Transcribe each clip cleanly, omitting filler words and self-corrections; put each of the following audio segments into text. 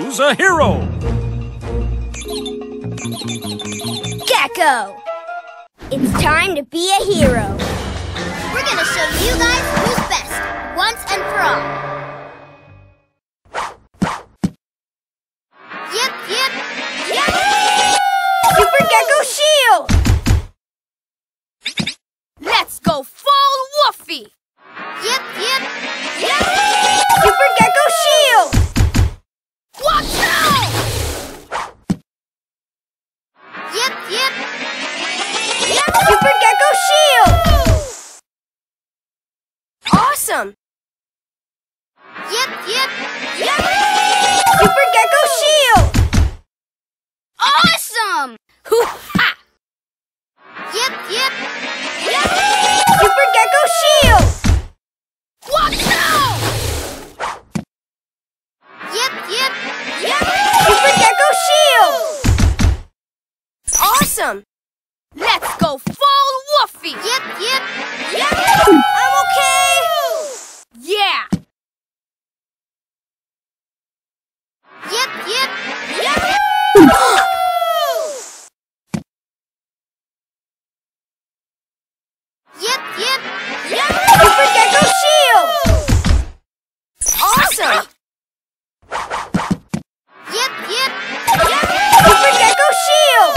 Choose a hero. Gekko! It's time to be a hero. We're gonna show you guys who's best, once and for all. Yep, yep, yep! Super Gekko Shield! Let's go full woofy! Yep, yep, yep! Super Gekko Shield! Watch out! Yep, yep, yep! Super Gekko Shield! Awesome! Yep, yep, yep! Super Gekko Shield! Awesome! Hoo-ha! Yep, yep, yep! Super Gekko Shield! Watch out! Yep, yep, yep! Super Gekko Shield! Awesome! Let's go full woofy! Yep, yep, yep! I'm okay! Yeah! Yep, yep, yep! Yep, yep, yep! Super Gekko Shield! Awesome! Yep, yep, yep! Super Gekko Shield!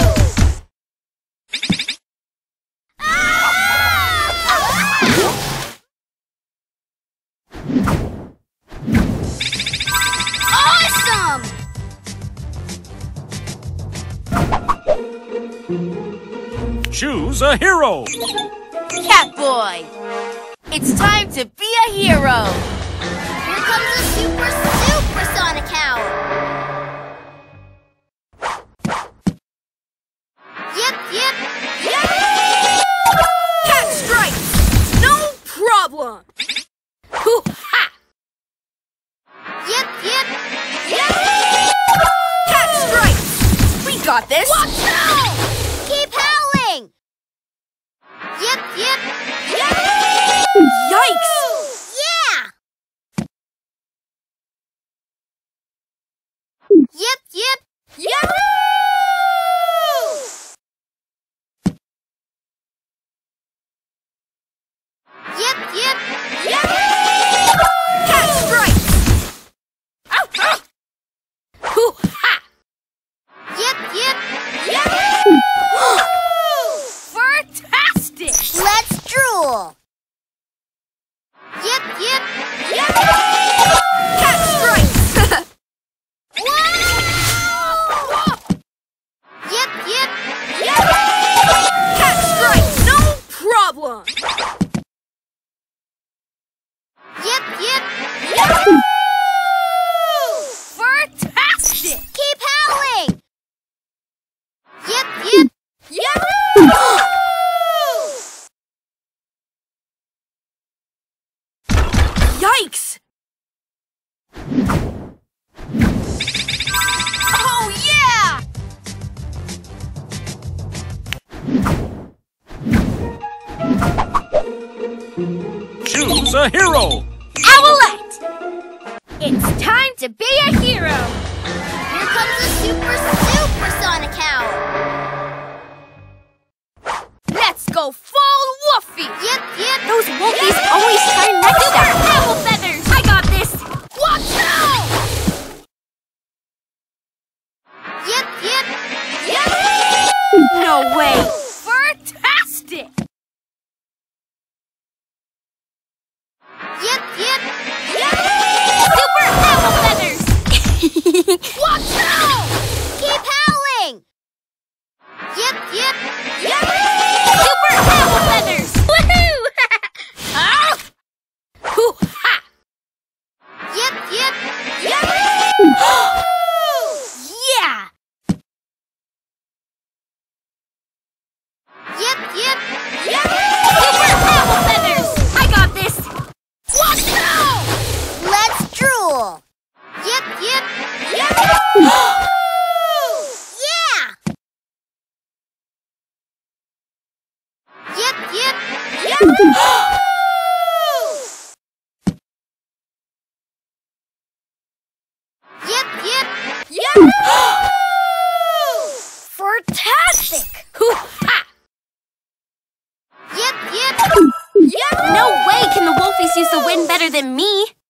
Awesome! Choose a hero. Catboy! It's time to be a hero! Here comes a supersonic howl! Yep, yep, yep! Cat strikes! No problem! Hoo-ha! Yep, yep, yep! Cat strikes! We got this! Watch out! Keep howling! Yep, yep, yep! Yikes! Yeah! Yep, yep, yep! Yep, yep, yep! Cat strikes! Ow, ow. Hoo-ha! Yep, yep, yep! Fantastic! Let's drool! Yep, yep, yep! Cat strikes! Whoa! Yep, yep, yep! Cat strikes! No problem! Yep, yep, yep! Fantastic! Keep howling! Yep, yep, yep! Yikes! Oh, yeah! Choose a hero. Owlette! It's time to be a hero! Here comes a supersonic howl! Let's go full woofy! Yep, yep! Those wolfies always try next Super time. owl feathers! I got this! Watch out! Yep, yep, yep! No way! Fantastic! Yep, yep, yep! Super owl feathers! Watch out! Keep howling! Yep, yep, yep! Super owl feathers! Woohoo! Ah! Hoo-ha! Yep, yep, yep! Yeah! Yep, yep, yep! Super owl feathers! I got this! Watch out! Fantastic! Hoo-ha! Yip, yip! Yip! No way can the Wolfies use the wind better than me.